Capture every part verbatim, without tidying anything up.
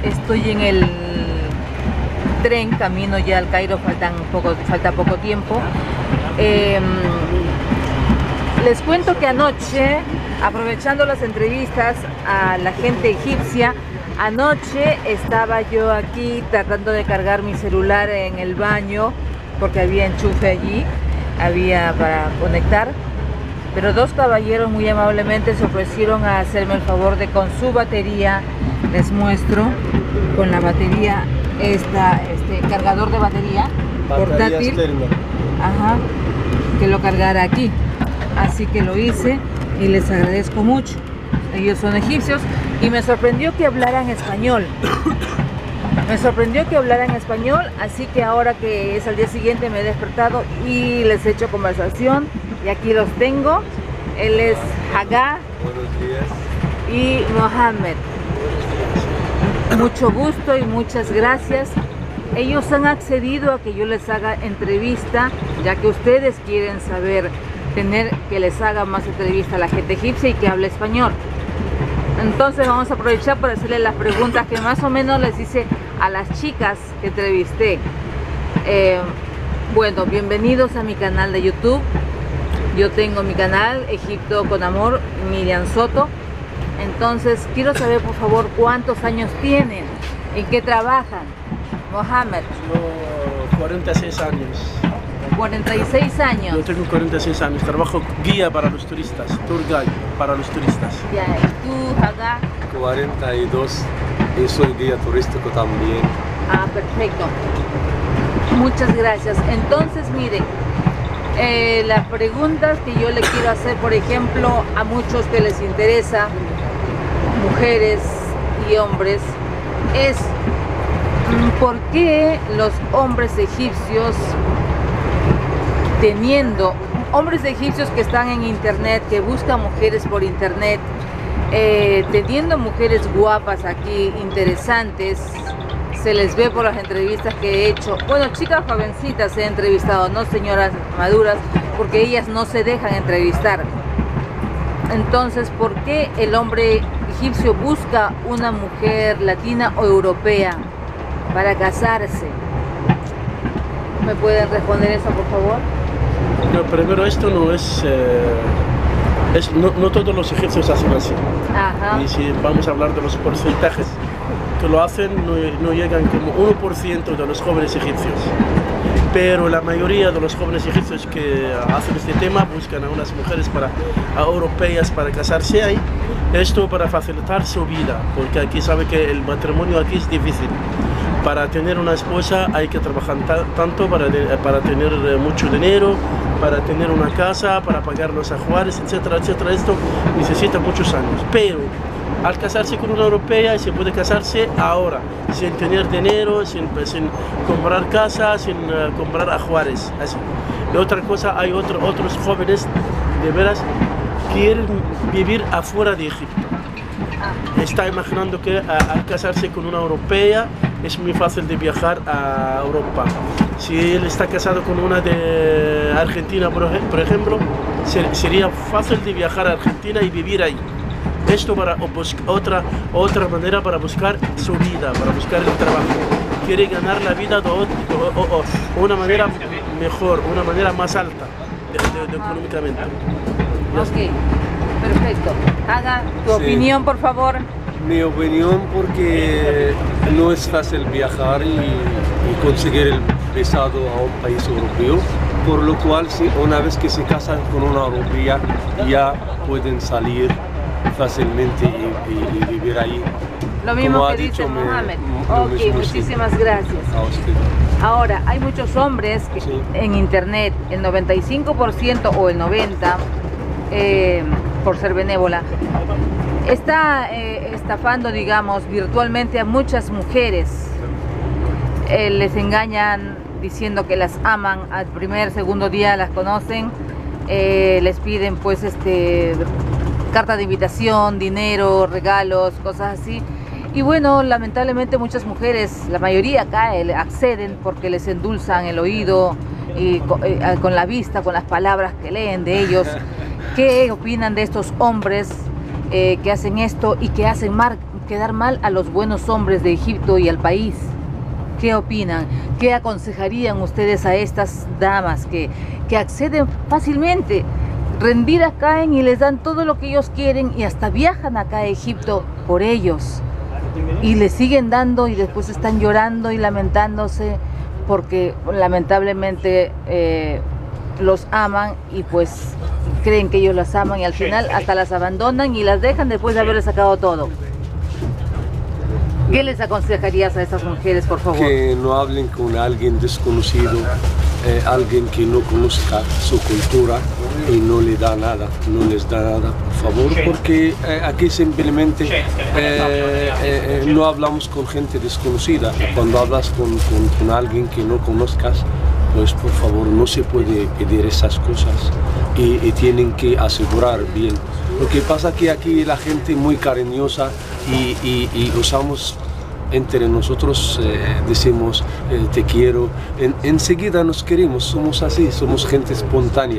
estoy en el tren, camino ya al Cairo, faltan poco, falta poco tiempo. Eh, les cuento que anoche, aprovechando las entrevistas a la gente egipcia, anoche estaba yo aquí tratando de cargar mi celular en el baño, porque había enchufe allí, había para conectar, pero dos caballeros muy amablemente se ofrecieron a hacerme el favor de con su batería, les muestro, con la batería, esta, este cargador de batería, batería portátil, externa. Ajá, que lo cargara aquí, así que lo hice y les agradezco mucho. Ellos son egipcios y me sorprendió que hablaran español. Me sorprendió que hablaran español, así que ahora que es al día siguiente me he despertado y les he hecho conversación y aquí los tengo. Él es Haga. Buenos días. Y Mohamed. Mucho gusto y muchas gracias. Ellos han accedido a que yo les haga entrevista, ya que ustedes quieren saber, tener que les haga más entrevista a la gente egipcia y que hable español. Entonces vamos a aprovechar para hacerle las preguntas que más o menos les hice a las chicas que entrevisté. Eh, bueno, bienvenidos a mi canal de YouTube. Yo tengo mi canal Egipto con Amor, Miriam Soto. Entonces quiero saber por favor cuántos años tienen, en qué trabajan. Mohamed. Yo cuarenta y seis años. cuarenta y seis años. Yo tengo cuarenta y seis años, trabajo guía para los turistas, tour guide para los turistas. Ya, ¿y tú, Haga? cuarenta y dos y soy guía turístico también. Ah, perfecto. Muchas gracias. Entonces, miren, eh, las preguntas que yo le quiero hacer, por ejemplo, a muchos que les interesa, mujeres y hombres, es ¿por qué los hombres egipcios, teniendo hombres egipcios que están en internet, que buscan mujeres por internet, eh, teniendo mujeres guapas aquí, interesantes, se les ve por las entrevistas que he hecho, bueno, chicas jovencitas he entrevistado, no señoras maduras, porque ellas no se dejan entrevistar? Entonces, ¿por qué el hombre egipcio busca una mujer latina o europea para casarse? ¿Me pueden responder eso, por favor? No, primero, esto no es, eh, es no, no todos los egipcios hacen así. Ajá. Y si vamos a hablar de los porcentajes que lo hacen, no, no llegan como uno por ciento de los jóvenes egipcios. Pero la mayoría de los jóvenes egipcios que hacen este tema buscan a unas mujeres para, a europeas para casarse ahí. Esto para facilitar su vida, porque aquí sabe que el matrimonio aquí es difícil. Para tener una esposa hay que trabajar tanto para, para tener mucho dinero, para tener una casa, para pagar los ajuares, etcétera, etcétera. Esto necesita muchos años. Pero al casarse con una europea se puede casarse ahora, sin tener dinero, sin, sin comprar casa, sin uh, comprar ajuares. Así. Y otra cosa, hay otro, otros jóvenes de veras quieren vivir afuera de Egipto. Está imaginando que uh, al casarse con una europea es muy fácil de viajar a Europa. Si él está casado con una de Argentina, por ejemplo, sería fácil de viajar a Argentina y vivir ahí. Esto para otra, otra manera para buscar su vida, para buscar el trabajo. Quiere ganar la vida de, de, de una manera mejor, una manera más alta de, de, de económicamente. Ok, perfecto. Haga tu sí. opinión, por favor. Mi opinión, porque no es fácil viajar y, y conseguir el visado a un país europeo, por lo cual si una vez que se casan con una europea ya pueden salir fácilmente y, y, y vivir ahí. Lo mismo Como que dice Mohamed. Ok, mismo, muchísimas sí. gracias. A usted. Ahora, hay muchos hombres que sí. en internet, el noventa y cinco por ciento o el noventa por ciento, eh, por ser benévola, está eh, estafando, digamos, virtualmente a muchas mujeres. Eh, les engañan diciendo que las aman, al primer, segundo día las conocen, eh, les piden pues este carta de invitación, dinero, regalos, cosas así. Y bueno, lamentablemente muchas mujeres, la mayoría acá, acceden porque les endulzan el oído y con, eh, con la vista, con las palabras que leen de ellos. ¿Qué opinan de estos hombres eh, que hacen esto y que hacen mar quedar mal a los buenos hombres de Egipto y al país. ¿Qué opinan? ¿Qué aconsejarían ustedes a estas damas que, que acceden fácilmente? Rendidas caen y les dan todo lo que ellos quieren y hasta viajan acá a Egipto por ellos. Y les siguen dando y después están llorando y lamentándose porque lamentablemente eh, los aman y pues creen que ellos las aman y al final hasta las abandonan y las dejan después de haberles sacado todo. ¿Qué les aconsejarías a estas mujeres, por favor? Que no hablen con alguien desconocido, eh, alguien que no conozca su cultura y no le da nada, no les da nada, por favor, porque eh, aquí simplemente eh, eh, eh, no hablamos con gente desconocida. Cuando hablas con, con, con alguien que no conozcas, pues por favor no se puede pedir esas cosas y, y tienen que asegurar bien. Lo que pasa es que aquí la gente es muy cariñosa y, y, y usamos entre nosotros, eh, decimos eh, te quiero, en, enseguida nos queremos, somos así, somos gente espontánea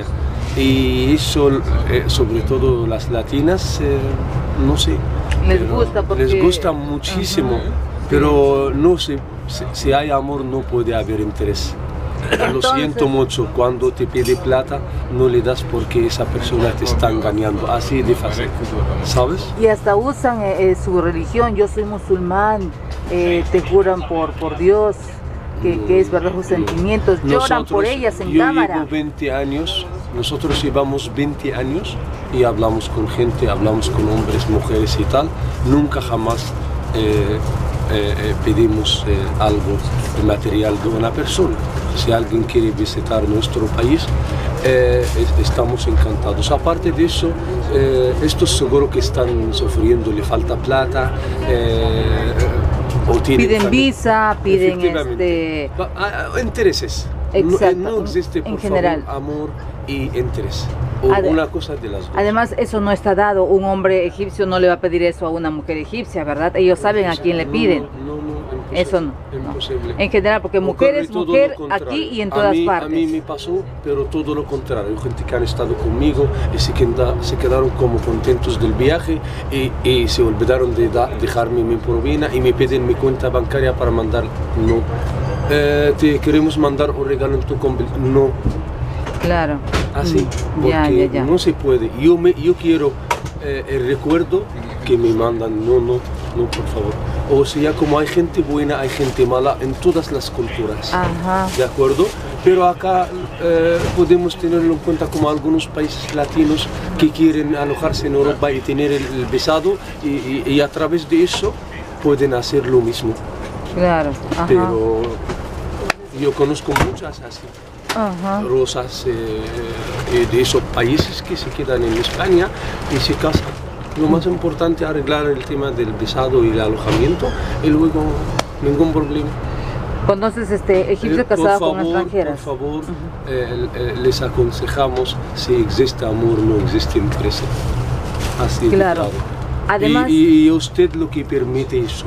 y eso, eh, sobre todo las latinas, eh, no sé, les gusta, porque... les gusta muchísimo, uh-huh. Pero no sé, si, si hay amor no puede haber interés. Entonces, lo siento mucho, cuando te pide plata no le das porque esa persona te está engañando, así de fácil, ¿sabes? Y hasta usan eh, su religión, yo soy musulmán, eh, te juran por, por Dios, que, que es verdad sus sentimientos, lloran nosotros, por ellas en yo cámara. Llevo veinte años, nosotros llevamos veinte años y hablamos con gente, hablamos con hombres, mujeres y tal, nunca jamás eh, eh, eh, pedimos eh, algo de material de una persona. Si alguien quiere visitar nuestro país, eh, estamos encantados. Aparte de eso, eh, estos seguro que están sufriendo, le falta plata, eh, o tienen piden familia. Visa, piden este... intereses. Exacto, no, no existe por en general. Favor, amor y interés. O Ade una cosa de las dos. Además, eso no está dado. Un hombre egipcio no le va a pedir eso a una mujer egipcia, ¿verdad? Ellos saben a quién le piden. No, no, no, imposible, eso no, imposible. no. En general, porque mujer es mujer aquí y en todas a mí, partes. A mí me pasó, pero todo lo contrario. Hay gente que han estado conmigo y se, queda, se quedaron como contentos del viaje y, y se olvidaron de da, dejarme mi propina y me piden mi cuenta bancaria para mandar. No. Eh, te queremos mandar un regalo en tu convento. No. Claro. Así, porque ya, ya, ya. no se puede. Yo, me, yo quiero eh, el recuerdo que me mandan. No, no, no, por favor. O sea, como hay gente buena, hay gente mala en todas las culturas. Ajá. ¿De acuerdo? Pero acá eh, podemos tenerlo en cuenta como algunos países latinos que quieren alojarse en Europa y tener el, el visado y, y, y a través de eso pueden hacer lo mismo. Claro. Ajá. Pero yo conozco muchas así. Ajá. Rosas eh, eh, de esos países que se quedan en España y se casan. Lo más importante es arreglar el tema del visado y el alojamiento y luego ningún problema. Entonces, este, egipcio eh, casado favor, con extranjeras. Por favor, uh-huh. eh, eh, les aconsejamos, si existe amor, no existe empresa. Así claro. de claro. Además, y, y usted lo que permite eso.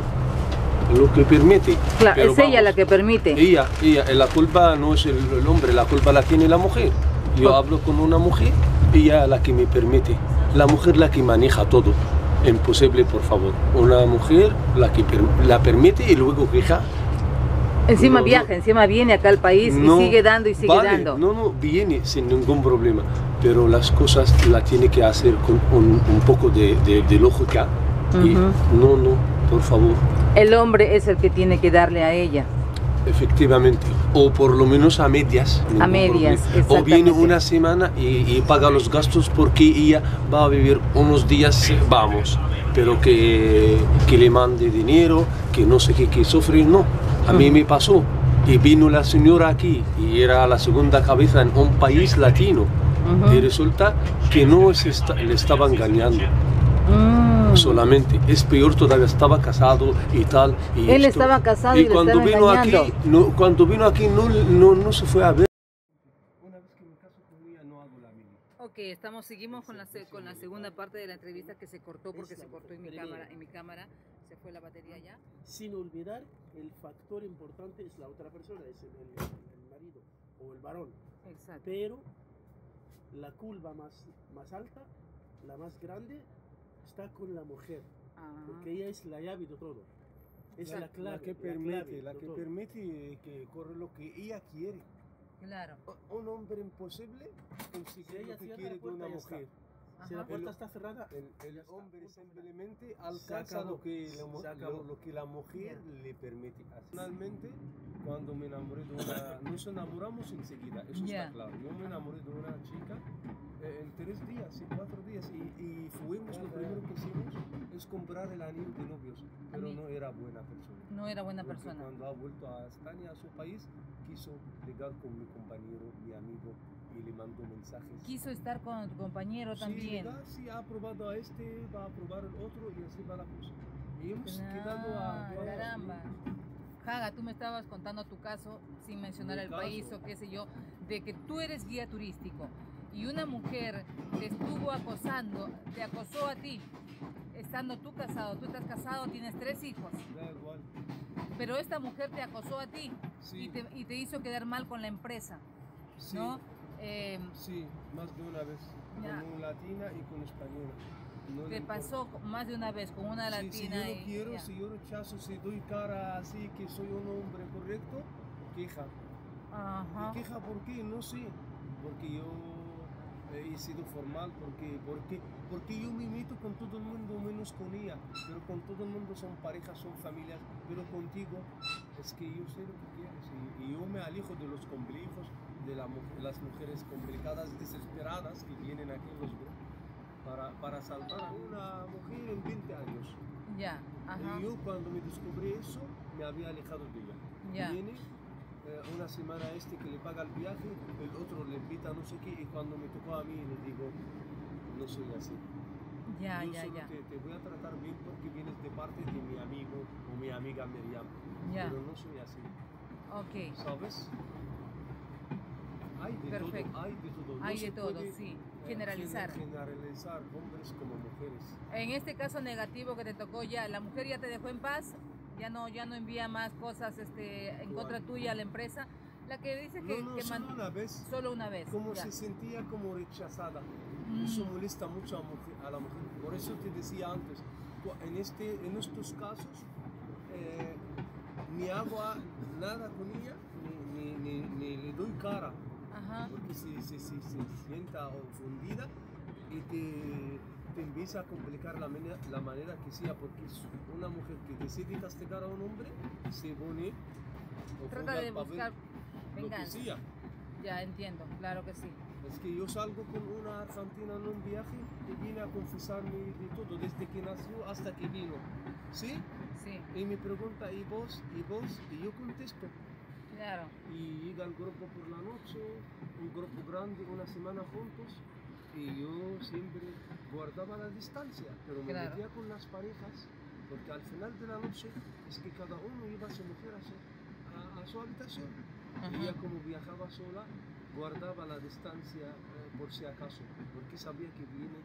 Lo que permite. Claro, pero es vamos, ella la que permite. Ella, ella, la culpa no es el, el hombre, la culpa la tiene la mujer. Yo oh. hablo con una mujer, ella la que me permite. La mujer la que maneja todo. Imposible, por favor. Una mujer la que per, la permite y luego queja. Encima no, viaja, no. encima viene acá al país no, y sigue dando y sigue vale, dando. No, no, viene sin ningún problema. Pero las cosas la tiene que hacer con un, un poco de, de, de lógica. Uh-huh. Y no, no, por favor. El hombre es el que tiene que darle a ella. Efectivamente, o por lo menos a medias. A medias, o viene una semana y, y paga los gastos porque ella va a vivir unos días, vamos, pero que, que le mande dinero, que no sé qué, que sufrir, no. A mí me pasó y vino la señora aquí y era la segunda cabeza en un país latino uh-huh. y resulta que no se está, le estaba engañando. Mm. Solamente, es peor todavía, estaba casado y tal. Y Él esto. estaba casado y, y cuando le vino engañando. aquí, no, cuando vino aquí no, no, no se fue a ver. Una vez que me caso con ella no hago la mili. Ok, estamos, seguimos con la, con la segunda parte de la entrevista que se cortó porque se cortó en mi cámara, en mi cámara, se fue la batería ya. Sin olvidar, el factor importante es la otra persona, es el, el, el marido o el varón. Exacto. Pero la curva más, más alta, la más grande, está con la mujer. Ah. Porque ella es la llave de todo. Es La, la clave. la que la permite, clave la de que todo. permite que corre lo que ella quiere. Claro. Un hombre imposible Si conseguir ella lo que cierra quiere la de puerta, una ya mujer. está. Si Ajá. la puerta El- está cerrada, El, el ya está. hombre Punto final. simplemente Se alcanza acabó. lo que, la, Se mu- acabó. lo, lo que la mujer Ya. le permite hacer. Personalmente, cuando me enamoré de una... Nos enamoramos enseguida, eso Ya. está claro. Yo me enamoré de una chica eh, en tres días, en cuatro días, y, y fuimos, lo primero que hicimos es comprar el anillo de novios, pero mí- no era buena persona. No era buena Porque persona. cuando ha vuelto a España, a su país, quiso ligar con mi compañero, mi amigo, y le mandó mensajes. Quiso estar con tu compañero Sí, también. ¿verdad? Sí, ha aprobado a este, va a aprobar el otro y así va la cosa. Y hemos Ah, quedado a... caramba. Haga, tú me estabas contando tu caso, sin mencionar Mi el caso. país o qué sé yo, de que tú eres guía turístico y una mujer te estuvo acosando, te acosó a ti, estando tú casado, tú estás casado, tienes tres hijos, Da igual. pero esta mujer te acosó a ti Sí. y, te, y te hizo quedar mal con la empresa, Sí, ¿no? Eh, sí, más de una vez. Ya. Con una latina y con española. No le te importa. pasó más de una vez con una Sí, latina si yo no y quiero, ya. si yo rechazo, si doy cara así que soy un hombre correcto, queja. Ajá. ¿Y queja por qué? No sé. Porque yo he sido formal, porque, porque, porque yo me meto con todo el mundo menos con ella. Pero con todo el mundo son parejas, son familias. Pero contigo es que yo sé lo que quieres. Y, y yo me alejo de los complejos, de la mu- las mujeres complicadas, desesperadas que vienen aquí en los grupos para, para salvar a una mujer en veinte años. Ya, ajá. Y yo cuando me descubrí eso, me había alejado de ella. Ya. Viene eh, una semana este que le paga el viaje, el otro le invita a no sé qué, y cuando me tocó a mí le digo, no soy así. Ya, yo ya, solo ya. Te, te voy a tratar bien porque vienes de parte de mi amigo o mi amiga Miriam. Ya. Pero no soy así, Ok. ¿sabes? Hay de Perfecto. todo, hay de todo. No Hay se de todo, puede, sí. eh, Generalizar. Generalizar hombres como mujeres. En este caso negativo que te tocó ya, la mujer ya te dejó en paz, ya no, ya no envía más cosas este, en ¿Cuál? contra tuya a la empresa. La que dice que, No, no, que solo man- una vez. solo una vez. Como ya. se sentía como rechazada. Mm. Eso molesta mucho a, mujer- a la mujer. Por eso te decía antes, cu- en, este, en estos casos, eh, ni hago a- nada con ella, ni, ni, ni, ni le doy cara, Ajá. porque se, se, se, se sienta ofendida y te, te empieza a complicar la manera, la manera que sea, porque es una mujer que decide castigar a un hombre, se pone o Trata juega de el papel, buscar lo que venganza. sea. Ya entiendo, claro que sí. Es que yo salgo con una argentina en un viaje y vine a confesarme de todo, desde que nació hasta que vino. ¿Sí? Sí, Y me pregunta, ¿y vos? ¿Y vos? Y yo contesto. claro. Y llega el grupo por la noche, un grupo grande, una semana juntos. Y yo siempre guardaba la distancia, pero me Claro. metía con las parejas, porque al final de la noche es que cada uno iba a su mujer a su, a, a su habitación. Ajá. Y ella, como viajaba sola, guardaba la distancia eh, por si acaso, porque sabía que viene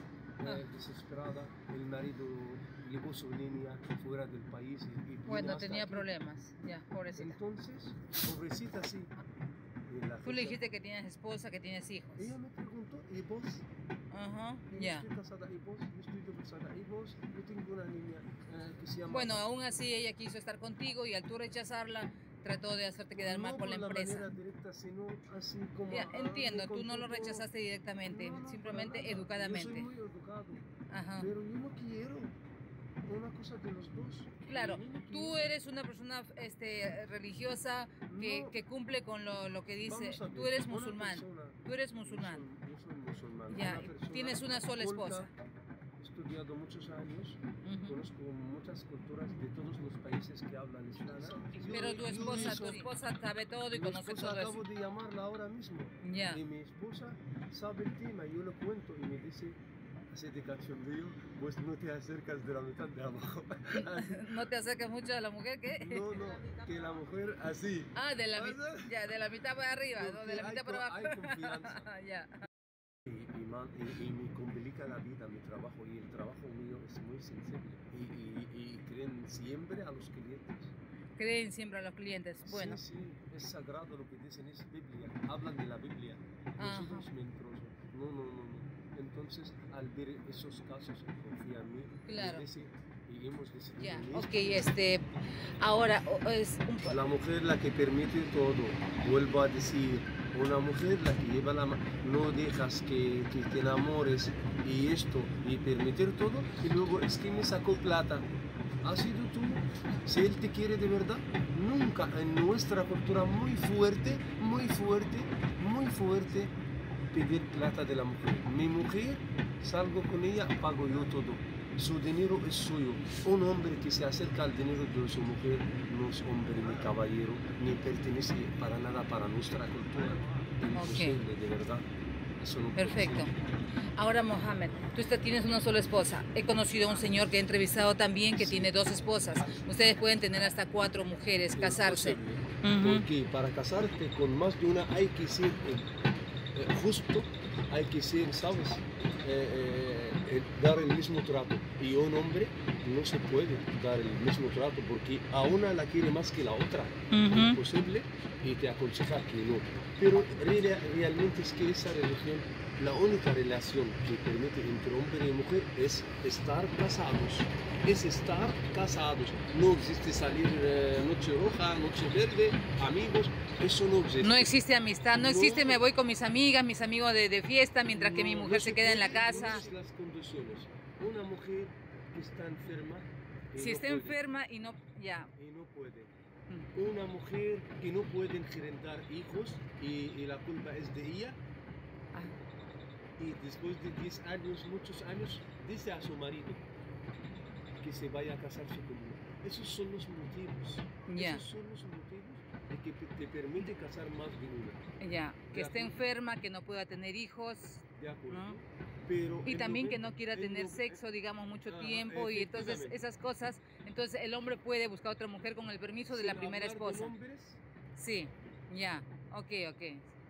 eh, Ah. desesperada, el marido le puso niña fuera del país. Y, y viene Bueno, hasta tenía aquí. problemas, ya, pobrecita. Entonces, pobrecita sí. Y la Tú le fecha- dijiste que tienes esposa, que tienes hijos. Ella me preguntó, ¿y vos? Ajá, Yo ya. estoy casada, ¿y vos? Yo estoy divorciada, ¿y vos? Yo tengo una niña eh, que se llama... Bueno, aún así ella quiso estar contigo y al tú rechazarla, trató de hacerte quedar mal no con la por empresa. manera directa, sino así como... Ya, ah, entiendo, me tú no lo contó- rechazaste directamente, No, no, simplemente para nada. educadamente. Yo soy muy educado, Ajá. pero yo no quiero una cosa de los dos. Claro, Yo no tú quiero. eres una persona este, religiosa que, No. que cumple con lo, lo que dice. Vamos a ver, Tú eres una musulmán. persona- Tú eres Yo musulmán. soy, yo soy musulmán. Ya, persona tienes una sola culta, esposa. He estudiado muchos años, Ujú. conozco muchas culturas de todos los países que hablan islam. Yo- Pero tu yo esposa, eso- tu esposa sabe todo y Mi conoce esposa todo acabo eso. de llamarla ahora mismo. Ya. Y mi esposa sabe el tema, yo le cuento y me dice, así de cachondeo, pues no te acercas de la mitad de abajo. Así. No te acerques mucho a la mujer que. No, no, que la mujer así. Ah, de la, mi- ¿Pasa? ya, de la mitad para arriba, no, de la Porque mitad hay para co- abajo. hay confianza. Ya. Y, y, man- y- y me complica la vida, mi trabajo, y el trabajo mío es muy sensible. Y, y- y creen siempre a los clientes. Creen siempre a los clientes. Bueno, Sí, sí, es sagrado lo que dicen, es Biblia. Hablan de la Biblia. Ajá. Nosotros mentirosos. No, no, no, no. Entonces, al ver esos casos, confía en mí. Claro. Y, ese, y hemos decidido. Ya, esto. ok, este, ahora o- es un... La mujer la que permite todo, vuelvo a decir, una mujer la que lleva la mano, no dejas que, que te enamores y esto, y permitir todo, y luego es que me sacó plata. ¿Has sido tú? Si él te quiere de verdad, nunca en nuestra cultura muy fuerte, muy fuerte, muy fuerte, pedir plata de la mujer. Mi mujer, salgo con ella, pago yo todo. Su dinero es suyo. Un hombre que se acerca al dinero de su mujer no es hombre ni caballero, ni pertenece para nada para nuestra cultura. Imposible, de verdad. Eso no puede Perfecto. ser. Ahora, Mohamed, tú esta- tienes una sola esposa. He conocido a un señor que he entrevistado también que Sí. tiene dos esposas. Ustedes pueden tener hasta cuatro mujeres, casarse. Imposible. Ujú. Porque para casarte con más de una hay que ser eh, eh, justo, hay que ser, ¿sabes? Eh, eh, eh, dar el mismo trato. Y un hombre no se puede dar el mismo trato porque a una la quiere más que la otra. Ujú. Imposible, y te aconseja que no. Pero re- realmente es que esa religión, la única relación que permite entre hombre y mujer es estar casados. Es estar casados. No existe salir eh, noche roja, noche verde, amigos. Eso no existe. No existe amistad, no existe No. me voy con mis amigas, mis amigos de, de fiesta, mientras que mi No, mujer no se queda en la puede, casa. no es las condiciones. Una mujer que está enferma. y Si no está puede, enferma y no... Ya. Y no puede. Mm. Una mujer que no puede engendrar hijos y, y la culpa es de ella. Ah, Y después de diez años, muchos años, dice a su marido que se vaya a casarse conmigo. Esos son los motivos. Ya. Esos son los motivos de que pe- te permite casar más de una. ya. Que De esté acuerdo. enferma, que no pueda tener hijos. ¿De acuerdo? ¿No? Pero Y el también que noventa- no quiera el tener no- sexo, digamos, mucho Ajá, tiempo y entonces efectivamente. esas cosas. Entonces el hombre puede buscar otra mujer con el permiso de sin la primera hablar con esposa. hombres, Sí, ya, ok, ok.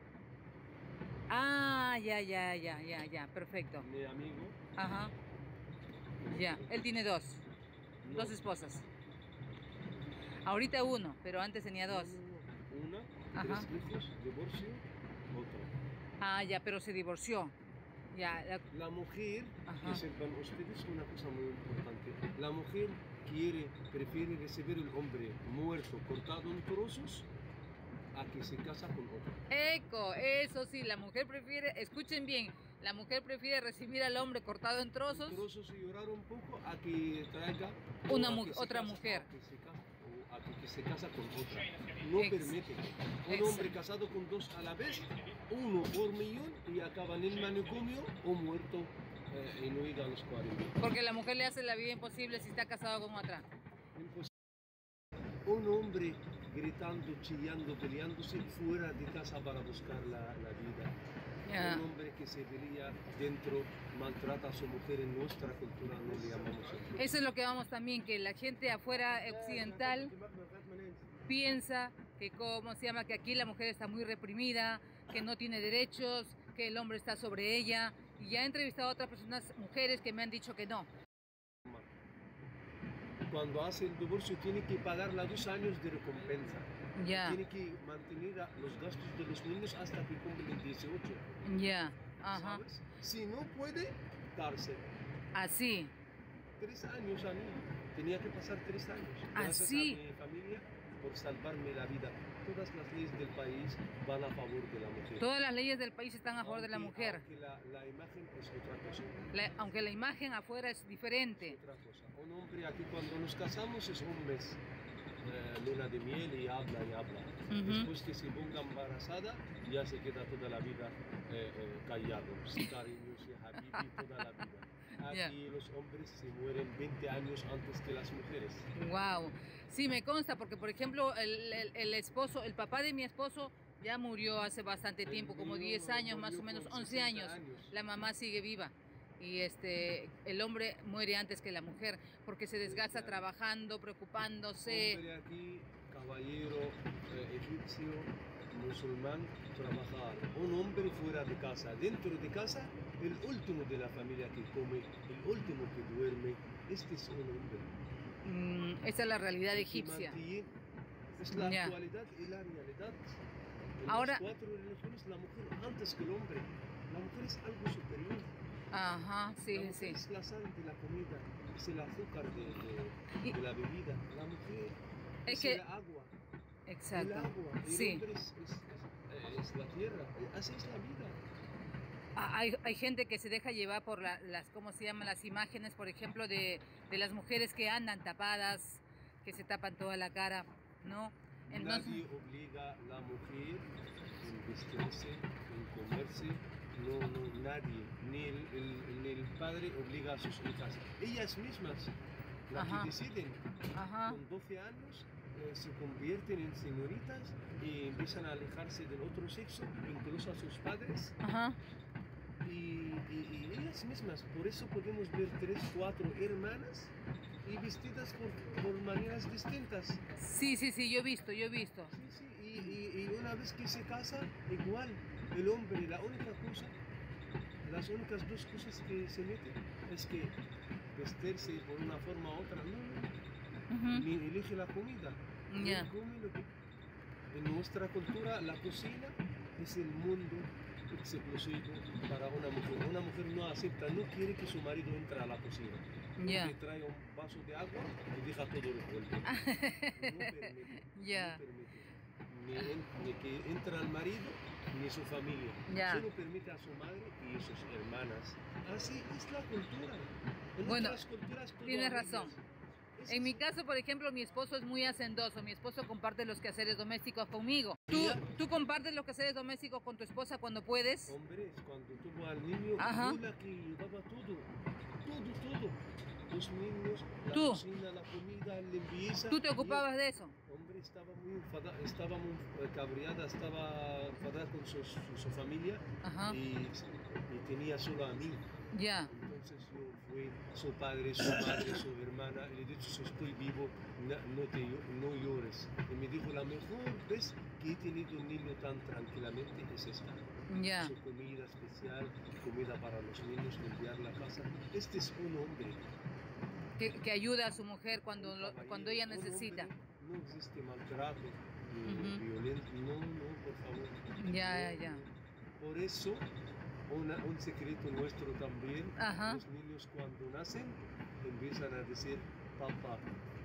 Ah, ya, ya, ya, ya, ya, perfecto. mi amigo, Ajá, ya. Él tiene dos, no. dos esposas. Ahorita uno, pero antes tenía dos. No, no, no. Una, Ajá. tres hijos, divorcio, otra. Ah, ya, pero se divorció. Ya, la- La mujer, Ajá. que sepan ustedes una cosa muy importante, la mujer quiere, prefiere recibir el hombre muerto, cortado en trozos, a que se casa con otro. eco, eso sí, la mujer prefiere, escuchen bien, la mujer prefiere recibir al hombre cortado en trozos. Trozos y llorar un poco a que traiga Una o a mu- que se otra casa- mujer. a que se casa, o a que, que se casa con otra. No Ex- permite. Un ex- hombre casado con dos a la vez, uno por millón y acaba en el manicomio o muerto eh, y no llega a los cuarenta. Porque la mujer le hace la vida imposible si está casado con otra. Imposible. Un hombre gritando, chillando, peleándose fuera de casa para buscar la, la vida. Ya. Un hombre que se pelea dentro, maltrata a su mujer en nuestra cultura, no le llamamos así. Eso es lo que vamos también, que la gente afuera occidental piensa que como se llama que aquí la mujer está muy reprimida, que no tiene derechos, que el hombre está sobre ella. Y ya he entrevistado a otras personas, mujeres, que me han dicho que no. Cuando hace el divorcio tiene que pagar los dos años de recompensa. Ya, Tiene que mantener a- los gastos de los niños hasta que cumplen dieciocho. ya, ajá. ¿Sabes? Si no puede, cárcel. Así, Tres años a mí. Tenía que pasar tres años. Gracias Así. a mi familia por salvarme la vida. Todas las leyes del país van a favor de la mujer. todas las leyes del país están a favor de la Aunque- mujer, aunque la, la imagen es otra cosa. La- aunque la imagen afuera es diferente. Otra cosa. Un hombre aquí cuando nos casamos es un mes. eh, luna de miel y habla y habla. Ujú. Después que se ponga embarazada, ya se queda toda la vida eh, eh, callado. Sí, cariño, sí, habibi, toda la vida. Aquí Ya. los hombres se mueren veinte años antes que las mujeres. Wow, sí me consta porque por ejemplo el, el- el esposo, el papá de mi esposo ya murió hace bastante El tiempo, como mío diez años, más murió o menos con once sesenta años. años. La mamá sigue viva y este el hombre muere antes que la mujer porque se desgasta claro. trabajando, preocupándose. Hombre aquí, caballero, eh, egipcio, musulmán, trabajar. Un hombre fuera de casa, dentro de casa, el último de la familia que come, el último que duerme. Este es un hombre. Mm, esa es la realidad que egipcia. mantiene- Es la Ya. actualidad y la realidad. En Ahora- las cuatro religiones, la mujer antes que el hombre. La mujer es algo superior. Ajá, sí, La mujer sí. es la sal de la comida, es el azúcar de, de- Y- de la bebida. La mujer Es es, que- el agua. El Exacto. agua. El Sí. hombre es, es- es- es la tierra. Así es la vida. Ah, Hay, hay gente que se deja llevar por la- las, ¿cómo se llaman? Las imágenes, por ejemplo, de, de las mujeres que andan tapadas, que se tapan toda la cara, ¿no? Entonces, Nadie obliga a la mujer en vestirse, en comerse. No, no, nadie. Ni el, el- ni el padre obliga a sus hijas. Ellas mismas, las Ajá. que deciden, ajá, con doce años, eh, se convierten en señoritas y empiezan a alejarse del otro sexo, incluso a sus padres. ajá, Y, y- y ellas mismas, por eso podemos ver tres, cuatro hermanas y vestidas por, por maneras distintas. sí, sí, sí, yo he visto, yo he visto. Sí, sí, y, y- y una vez que se casa, igual, el hombre, la única cosa, las únicas dos cosas que se meten es que vestirse por una forma u otra, no, no, Ujú. ni elige la comida. Ya. Él come lo que- En nuestra cultura, la cocina es el mundo exclusivo para una mujer. Una mujer no acepta, no quiere que su marido entre a la cocina. Ya. Le trae un vaso de agua y deja todo revuelto. No permite. Ya. No permite. Ni, en- ni que entre al marido ni su familia. Ya. Solo permite a su madre y sus hermanas. Así es la cultura. En Bueno, otras culturas todo tienes arreglas. razón. Es En mi así. caso, por ejemplo, mi esposo es muy hacendoso. Mi esposo comparte los quehaceres domésticos conmigo. ¿Tú, Ya. tú compartes los quehaceres domésticos con tu esposa cuando puedes? Hombres, cuando tuvo al niño, Ajá. yo la que llevaba todo, todo, todo. Los niños, la ¿Tú? cocina, la comida, la limpieza. ¿Tú te ocupabas Y de eso? el hombre estaba muy enfadada, estaba muy eh, cabreada, estaba enfadada con su, su, su familia Ajá. y, y tenía solo a mí. Ya. Entonces yo fui su padre, su madre, su hermana, y le dije, si estoy vivo, na- no, te, llo- no llores. Y me dijo, la mejor vez que he tenido un niño tan tranquilamente es esta. Ya. Su comida especial, comida para los niños, limpiar la casa. Este es un hombre. Que, que ayuda a su mujer cuando, un lo- caballero, cuando ella un necesita. hombre. No existe maltrato, ni Ujú. violencia. No, no, por favor. Ya, No, ya. no. Por eso, una- un secreto nuestro también, Ajá. los niños cuando nacen empiezan a decir papá.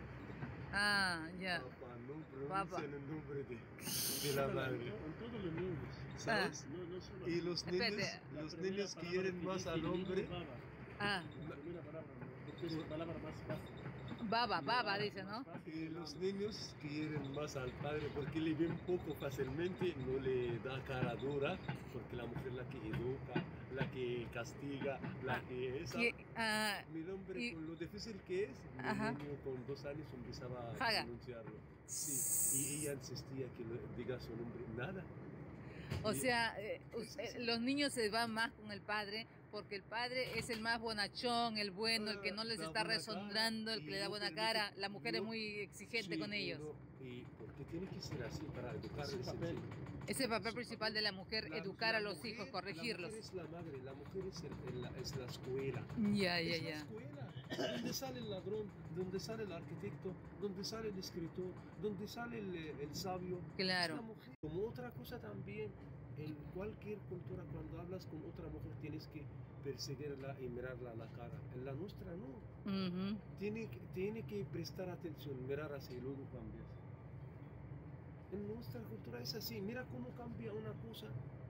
Ah, ya. Papá, no Papá. pronuncian el nombre de, de la madre. En todos los niños. ¿Sabes? No, no solo. Y los Espérate. niños, La los primera niños palabra quieren que más dice al el niño hombre. es baba. Ah, La primera palabra, porque es la palabra más fácil. baba, baba, La dice, más ¿no? fácil. Y los niños quieren más al padre porque le ven poco fácilmente, no le da cara dura, porque la mujer la que educa, la que castiga, la que es. Que- ah, Mi nombre, y- con lo difícil que es, mi Ajá. niño con dos años empezaba a Jaga. pronunciarlo. Sí, y ella insistía que lo- diga su nombre, nada. o Y- sea, eh, es eh, eso. los niños se van más con el padre porque el padre es el más bonachón, el bueno, el que no les Da está buena resonando, cara el que y le da no buena permite- cara. La mujer es no- muy exigente Sí, con y ellos. no- y porque tiene que ser así para educar. Es el es papel. sencillo. Es el papel principal de la mujer, La- educar la a los mujer- hijos, La corregirlos. mujer es la madre, la mujer es, el- el- la, es la escuela. Ya, ya, es la ya. escuela, donde sale el ladrón, donde sale el arquitecto, donde sale el escritor, donde sale el, el sabio. Claro. Es la mujer. Como otra cosa también, en cualquier cultura cuando hablas con otra mujer tienes que perseguirla y mirarla a la cara. En la nuestra no. Ujú. Tiene, que- tiene que prestar atención, mirar así y luego cambias. En nuestra cultura es así. Mira cómo cambia una cosa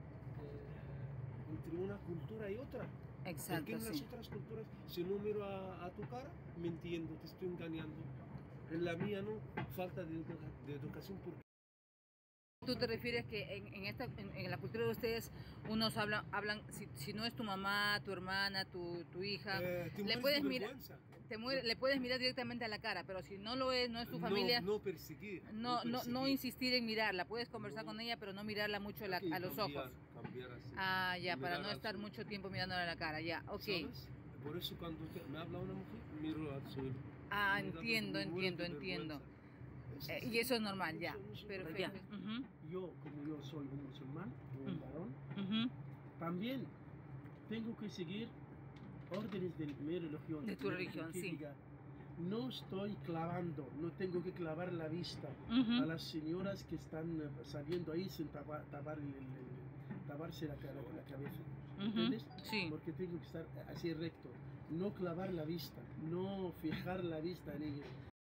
eh, entre una cultura y otra. Porque Exacto, en las sí. otras culturas, si no miro a, a tu cara, mintiendo, te estoy engañando. En la mía no, falta de, educa- de educación. Porque ¿Tú te refieres que en, en esta, en, en la cultura de ustedes, unos hablan, hablan si, si no es tu mamá, tu hermana, tu, tu hija, eh, te le mueres puedes de mirar, vergüenza. te muere- le puedes mirar directamente a la cara, pero si no lo es, no es tu familia, No, no perseguir. no, no, no perseguir. insistir en mirarla, puedes conversar No. con ella, pero no mirarla mucho a, la- Hay que a los cambiar, ojos. cambiar así. Ah, ya, para Mirar no al estar suelo. mucho tiempo mirándola a la cara, ya, ok. ¿Sabes? Por eso cuando te- me habla una mujer, miro al suelo. Ah, Me da entiendo, me muero entiendo, de entiendo. vergüenza. Es Eh, así. y eso es normal, ya, Eso no es perfecto. normal. Ujú, Yo, como yo soy un musulmán, un Mm. varón, ujú. también tengo que seguir órdenes de mi religión. De tu Que religión, sí. diga, no estoy clavando, no tengo que clavar la vista Ujú. a las señoras que están eh, saliendo ahí sin tapa- tapar el- el- el- taparse la, cara- la cabeza. ¿entiendes? Sí. Porque tengo que estar así recto, no clavar la vista, no fijar la vista en ellos.